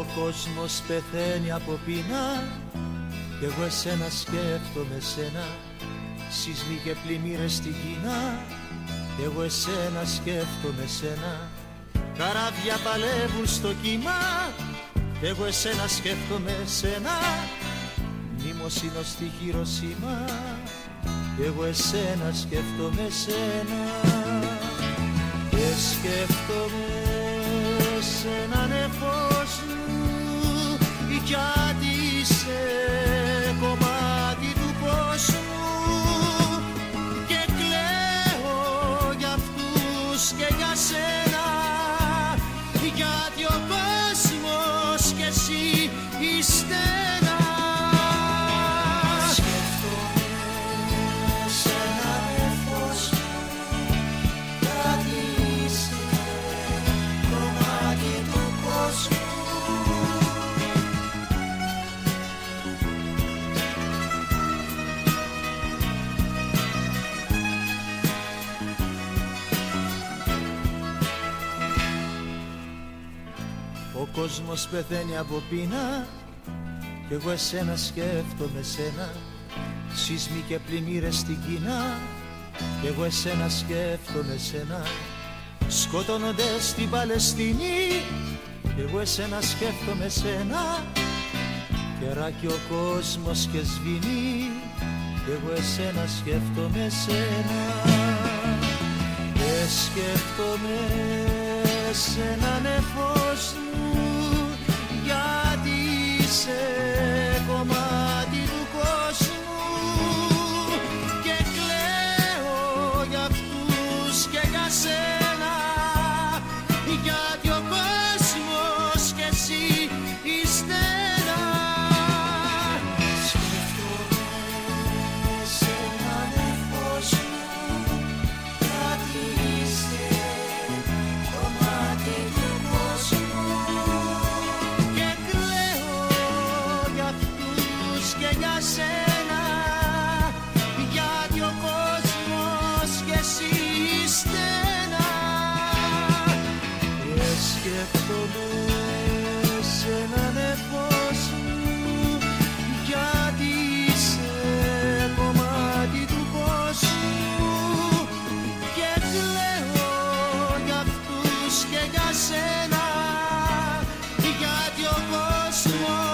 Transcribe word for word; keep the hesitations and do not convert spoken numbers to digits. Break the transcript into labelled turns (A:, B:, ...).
A: κόσμος πεθαίνει από πείνα κι εγώ εσένα σκέφτομαι σένα. Σεισμοί και πλημμύρες στην Κίνα κι εγώ εσένα σκέφτομαι σένα. Καράβια παλεύουν στο κύμα κι εγώ εσένα σκέφτομαι σένα. Μνημοσύνο στη Χειροσύμα κι εγώ εσένα σκέφτομαι σένα. Και σκέφτομαι σένα νεφός μου γιατί είσαι κομμάτι του κόσμου και κλαίω για αυτούς και για σένα γιατί ο κόσμος κι εσύ είστε ένα. Ο κόσμος πεθαίνει από πείνα κι εγώ εσένα σκέφτομαι σένα. Σεισμοί και πλημμύρες στην Κίνα κι εγώ εσένα σκέφτομαι σένα. Σκοτώνονται στην Παλαιστίνη κι εγώ εσένα σκέφτομαι σένα. Κεράκι ο κόσμος και σβήνει κι εγώ εσένα σκέφτομαι σένα. Και σκέφτομαι σένα νεφός μου γιατί είσαι κομμάτι του κόσμου και κλαίω για αυτούς και για σένα γιατί ο κόσμος κι εσύ είστε ένα. Σκέφτομαι σένα νεφός μου γιατί είσαι κομμάτι του κόσμου και κλαίω για αυτούς και για σένα γιατί ο κόσμος κι εσύ είστε ένα. Και σκέφτομαι σένα νεφός μου γιατί είσαι κομμάτι του κόσμου και κλαίω για αυτούς και για σένα γιατί ο κόσμος